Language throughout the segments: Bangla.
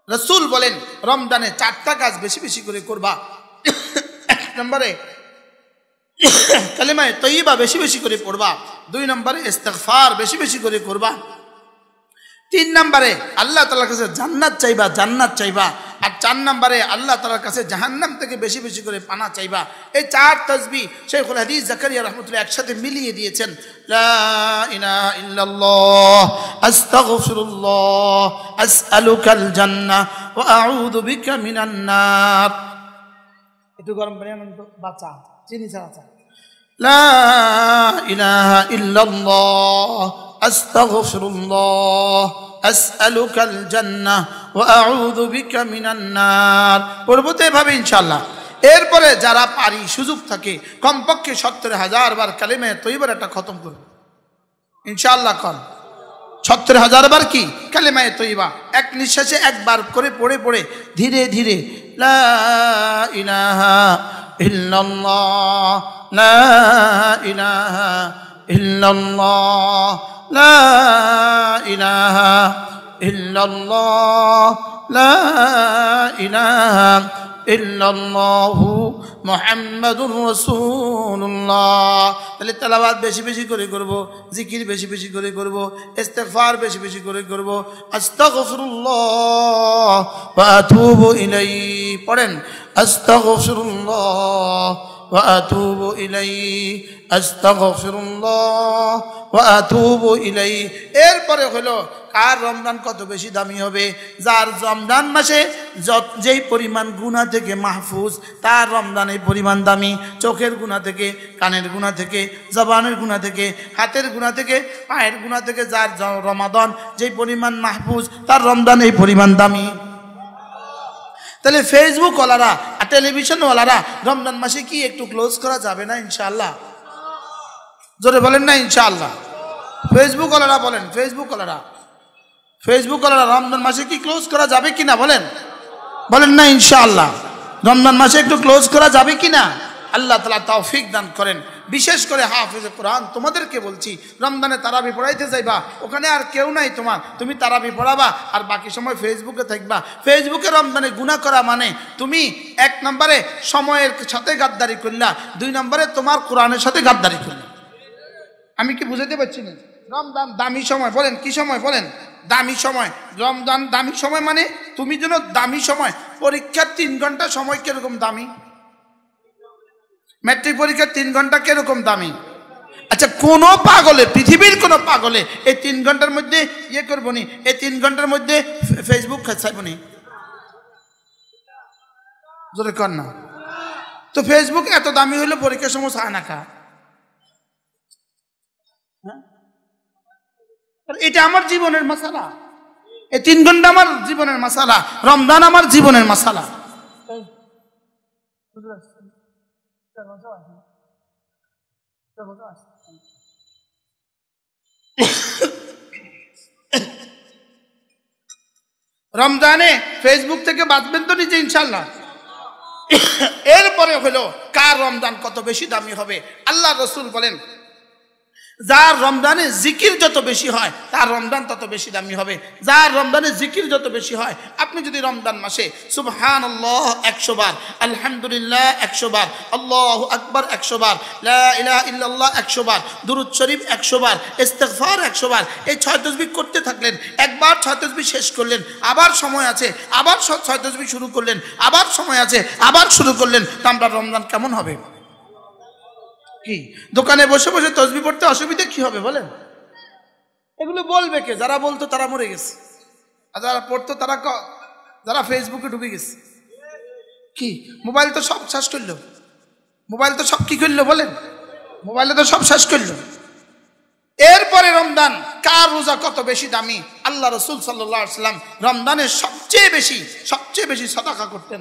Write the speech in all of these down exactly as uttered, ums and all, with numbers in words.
রাসূল বলেন রমজানে চারটা কাজ বেশি বেশি করে করবা। এক নম্বরে কালিমায়ে তয়্যিবা বেশি বেশি করে পড়বা। দুই নম্বরে ইস্তিগফার বেশি বেশি করে করবা। তিন নম্বরে আল্লাহ তাআলার কাছে জান্নাত চাইবা, জান্নাত চাইবা। আর চার নম্বরে আল্লাহ তাআলার কাছে জাহান্নাম থেকে বেশি বেশি করে পানা চাইবা। এই চার তাসবিহ শাইখুল হাদিস জাকারিয়া রাহমাতুল্লাহ একসাথে মিলিয়ে দিয়েছেন। লা ইলাহা ইল্লাল্লাহ আস্তাগফিরুল্লাহ আসআলুকাল জান্নাহ ওয়া আউযু বিকা মিনান নার। একটু গরম পানি আনতো বাচ্চা, চিনি ছাড়া চা। লা ইলাহা ইল্লাল্লাহ আস্তাগফিরুল্লাহ আসআলুকাল জান্নাহ ওয়া আউযু বিকা মিনান নার। পড়বো তো এভাবে ইনশাআল্লাহ। এরপরে যারা পারি সুযোগ থাকে কমপক্ষে সত্তর হাজার বার কালিমায়ে তয়্যিবার একটা খতম করব ইনশাআল্লাহ। কর সত্তর হাজার বার কি কালিমায়ে তয়্যিবা এক নিঃশ্বাসে একবার করে পড়ে পড়ে ধীরে ধীরে লা ইলাহা ইল্লাল্লাহ লা ইলাহা ইল্লাল্লাহ লা ইলাহা ইল্লাল্লাহ লা ইলাহা ইল্লাল্লাহু মুহাম্মাদুর রাসূলুল্লাহ। তাহলে তেলাওয়াত বেশি বেশি করে করব, জিকির বেশি বেশি করে করব, ইস্তিগফার বেশি বেশি করে করব। আস্তাগফিরুল্লাহ ওয়া আতুবু ইলাইহি। পড়েন আস্তাগফিরুল্লাহ ওয়া আতুবু ইলাইহি আস্তাগফিরুল্লাহ ওয়া আতুবু ইলাইহি। এরপরে হলো কার রমজান কত বেশি দামি হবে? যার রমজান মাসে যেই পরিমাণ গুনাহ থেকে মাহফুজ তার রমজান এই পরিমাণ দামি। চোখের গুনাহ থেকে, কানের গুনাহ থেকে, জবানের গুনাহ থেকে, হাতের গুনাহ থেকে, পায়ের গুনাহ থেকে যার রমাদান যেই পরিমাণ মাহফুজ তার রমজান এই পরিমাণ দামি। তাহলে ফেসবুক ওয়ালারা আর টেলিভিশন ওয়ালারা রমজান মাসে কি একটু ক্লোজ করা যাবে না ইনশাআল্লাহ? জোরে বলেন না ইনশাআল্লাহ। ফেসবুক ওয়ালারা বলেন, ফেসবুক ওয়ালারা ফেসবুক ওয়ালারা রমজান মাসে কি ক্লোজ করা যাবে কিনা বলেন, বলেন না ইনশাআল্লাহ। রমজান মাসে একটু ক্লোজ করা যাবে কিনা? আল্লাহ তাআলা তৌফিক দান করেন। বিশেষ করে হাফেজে কোরআন তোমাদেরকে বলছি, রমজানে তারাবি পড়াইতে যাইবা, ওখানে আর কেউ নাই তোমার, তুমি তারাবি পড়াবা আর বাকি সময় ফেসবুকে থাকবা। ফেসবুকে রমজানে গুনাহ করা মানে তুমি এক নম্বরে সময়ের সাথে গাদ্দারি করলা, দুই নম্বরে তোমার কোরআনের সাথে গাদ্দারি করলা। আমি কি বুঝাতে পারছি না? রমজান দামি সময়, বলেন কি সময় বলেন? দামি সময়। রমজান দামি সময় মানে তুমি যেন দামি সময়। পরীক্ষার তিন ঘন্টা সময় কিরকম দামি? ম্যাট্রিক পরীক্ষার তিন ঘন্টা কিরকম দামি? আচ্ছা, কোন পাগলে, পৃথিবীর কোন পাগলে এই তিন ঘন্টার মধ্যে ইয়ে করবো নি, এই তিন ঘন্টার মধ্যে ফেসবুক খাইব নি? জোরে কর না। তো ফেসবুক এত দামি হইলে পরীক্ষার সময় চায় না খা। এটা আমার জীবনের মাসালা, এই তিন ঘন্টা আমার জীবনের মাসালা, রমজান আমার জীবনের মাসালা। রমজানে ফেসবুক থেকে বাঁচবেন তো নিজে ইনশাআল্লাহ। এরপরে হলো কার রমজান কত বেশি দামি হবে? আল্লাহ রাসূল বলেন যার রমজানে জিকির যত বেশি হয় তার রমজান তত বেশি দামি হবে। যার রমজানে জিকির যত বেশি হয়, আপনি যদি রমজান মাসে সুবহানাল্লাহ একশো বার, আলহামদুলিল্লাহ একশো বার, আল্লাহু আকবার একশো বার, লা ইলাহা ইল্লাল্লাহ একশো বার, দুরূদ শরীফ একশো বার, ইস্তিগফার একশো বার, এই ছয় তাসবিহ করতে থাকলেন। একবার ছয় তাসবিহ শেষ করলেন, আবার সময় আছে, আবার ছয় তাসবিহ শুরু করলেন, আবার সময় আছে, আবার শুরু করলেন। তো আমরা রমজান কেমন হবে? কি দোকানে বসে বসে তাসবিহ পড়তে অসুবিধা কি হবে বলেন? এগুলো বলবে কে? যারা বলতো তারা মরে গেছে, আর যারা পড়তো তারা যারা ফেসবুকে ঢুকে গেছে। কি মোবাইল তো সব শেষ করলো, মোবাইল তো সব কি করলো বলেন? মোবাইলে তো সব শেষ করলো। এরপরে রমজান কার রোজা কত বেশি দামি? আল্লাহ রাসূল সাল্লাল্লাহু আলাইহি ওয়াসাল্লাম রমজানে সবচেয়ে বেশি সবচেয়ে বেশি সাদাকা করতেন।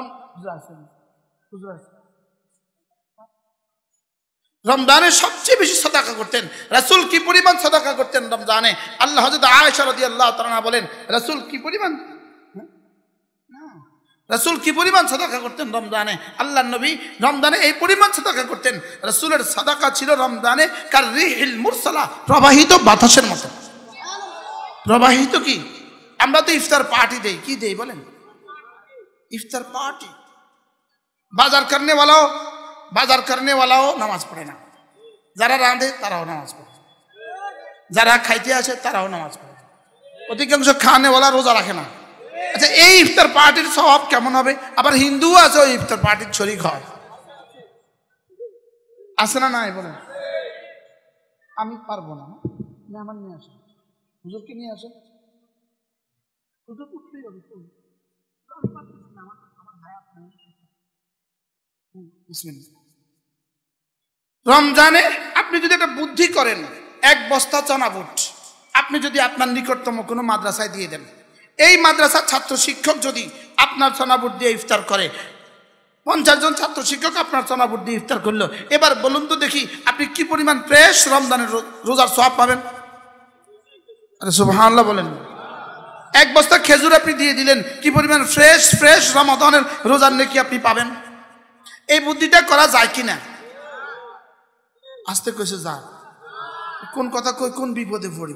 রমজানে সবচেয়ে বেশি সাদাকা করতেন। রাসূল কি পরিমাণ সাদাকা করতেন রমজানে? আল্লাহ হযরত আয়েশা রাদিয়াল্লাহু তাআলা বলেন রাসূল কি পরিমাণ রাসূল কি পরিমাণ সাদাকা করতেন রমজানে? আল্লাহর নবী রমজানে এই পরিমাণ সাদাকা করতেন। রাসূলের সাদাকা ছিল রমজানে কার রিহিল মুরসালা, প্রবাহিত বাতাসের মতো। প্রবাহিত কি আমরা তো ইফতার পার্টি দেই, কি দেই বলেন? ইফতার পার্টি। বাজার করনে ওয়ালাও বাজার করনে ওয়ালাও নামাজ পড়ে না, যারা রাঁধে তারাও নামাজ পড়ে, যারা খাইতে আসে তারাও নামাজ পড়ে, অধিকাংশ খানেওয়ালা রোজা রাখে না। আচ্ছা, এই ইফতার পার্টির স্বভাব কেমন হবে? আবার হিন্দু আছে ওই ইফতার পার্টির শরীক হয়, আছে না নাই বলেন? আমি পারবো না, মেহমান নিয়ে আসেন, হুজুরকে নিয়ে আসেন, হুজুর উঠতেই হবে। রমজানে আপনি যদি একটা বুদ্ধি করেন, এক বস্তা চনা বুট আপনি যদি আপনার নিকটতম কোনো মাদ্রাসায় দিয়ে দেন, এই মাদ্রাসার ছাত্র শিক্ষক যদি আপনার চনা বুট দিয়ে ইফতার করে, পঞ্চাশ জন ছাত্র শিক্ষক আপনার চনা বুট দিয়ে ইফতার করলো, এবার বলুন তো দেখি আপনি কি পরিমাণ ফ্রেশ রমজানের রোজার সওয়াব পাবেন? আরে সুবহানাল্লাহ বলেন। এক বস্তা খেজুর আপনি দিয়ে দিলেন, কি পরিমাণ ফ্রেশ ফ্রেশ রমাদানের রোজার নেকি আপনি পাবেন? এই বুদ্ধিটা করা যায় কিনা? আস্তে কইছে যা, কোন কথা কই কোন বিপদে পড়ি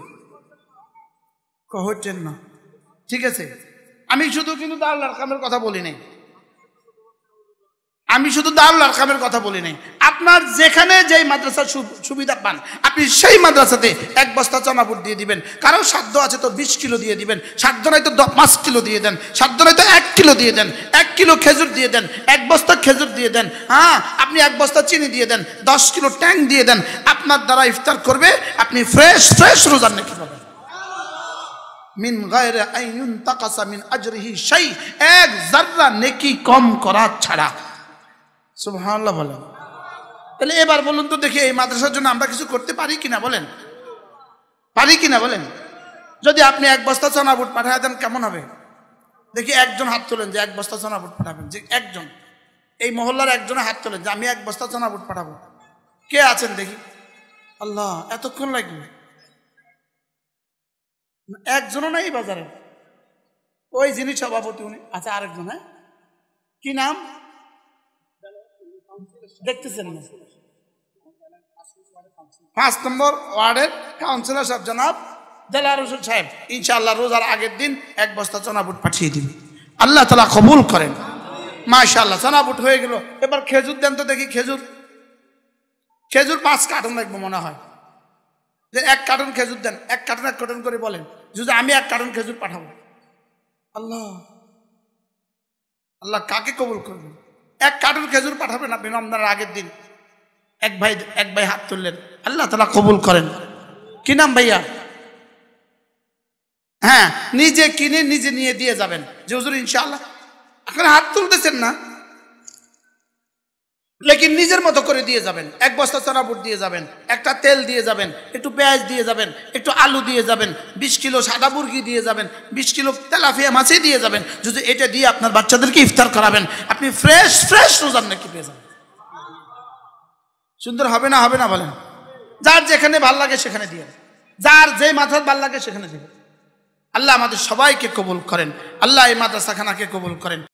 কহটেন না, ঠিক আছে? আমি শুধু কিন্তু দারুল আরকামের কথা বলি নাই, আমি শুধু দারুল আরকামের কথা বলি নাই। আপনার যেখানে যেই মাদ্রাসার সুবিধা পান আপনি সেই মাদ্রাসাতে এক বস্তা চনা বুট দিয়ে দিবেন। কারো সাধ্য আছে তো বিশ কিলো দিয়ে দিবেন, সাধ্য নাই তো পাঁচ কিলো দিয়ে দেন, সাধ্য নাই তো এক কিলো দিয়ে দেন, এক কিলো খেজুর দিয়ে দেন, এক বস্তা খেজুর দিয়ে দেন, হ্যাঁ আপনি এক বস্তা চিনি দিয়ে দেন, দশ কিলো ট্যাং দিয়ে দেন, আপনার দ্বারা ইফতার করবে, আপনি ফ্রেশ ফ্রেশ রোজার নেকি পাবেন। মিন গায়রে আইয়ুন তাকাসা মিন আজরিহি শাই, এক যাররা নেকি কম করা ছাড়া। সুবহানাল্লাহ বলেন। তাহলে এবার বলুন তো দেখি এই মাদ্রাসার জন্য আমরা কিছু করতে পারি কিনা বলেন? পারি কিনা বলেন? যদি আপনি এক বস্তা চনা বুট পাঠায় দেন কেমন হবে দেখি? একজন হাত তোলেন যে এক বস্তা চনা বুট পাঠাবেন, যে একজন এই মহল্লার একজনের হাত তোলেন যে আমি এক বস্তা চনা বুট পাঠাবো। কে আছেন দেখি? আল্লাহ, এতক্ষণ লাগবে? একজনও নাই বাজারে, ওই যিনি সভাপতি উনি। আচ্ছা, আরেকজন, হ্যাঁ কি নাম দেখতেছেন না? পাঁচ নম্বর ওয়ার্ডের কাউন্সিলর সাহেব জনাব দেলার হোসেন সাহেব ইনশাআল্লাহ রোজার আগের দিন এক বস্তা চনা বুট পাঠিয়ে দিবে, আল্লাহ তাআলা কবুল করেন। মাশাআল্লাহ, চনা বুট হয়ে গেল। এবার খেজুর দেন তো দেখি। খেজুর খেজুর পাঁচ কার্টন লাগবে মনে হয়, যে এক কার্টন খেজুর দেন, এক কার্টন এক কার্টন করে বলেন যদি আমি এক কার্টন খেজুর পাঠাবো। আল্লাহ আল্লাহ কাকে কবুল করবেন? এক কার্টন খেজুর পাঠাবেন আপনি রমজানের আগের দিন। এক ভাই এক ভাই হাত তুললেন, আল্লাহ তাআলা কবুল করেন। কি নাম ভাইয়া? হ্যাঁ, নিজে কিনে নিজে নিয়ে দিয়ে যাবেন যে হুজুর ইনশাআল্লাহ। এখন হাত তুলতেছেন না, লেকিন নিজের মতো করে দিয়ে যাবেন। এক বস্তা চনা বুট দিয়ে যাবেন, একটা তেল দিয়ে যাবেন, একটু পেঁয়াজ দিয়ে যাবেন, একটু আলু দিয়ে যাবেন, বিশ কিলো সাদা মুরগি দিয়ে যাবেন, বিশ কিলো তেলাপিয়া মাছই দিয়ে যাবেন। যদি এটা দিয়ে আপনার বাচ্চাদেরকে ইফতার করাবেন, আপনি ফ্রেশ ফ্রেশ রোজার নাকি পেয়ে যাবেন। সুন্দর হবে না? হবে না বলেন? যার যেখানে ভাল লাগে সেখানে দিয়ে, যার যে মাথার ভাল লাগে সেখানে দিবেন। আল্লাহ আমাদের সবাইকে কবুল করেন, আল্লাহ এই মাদ্রাসাখানাকে কবুল করেন।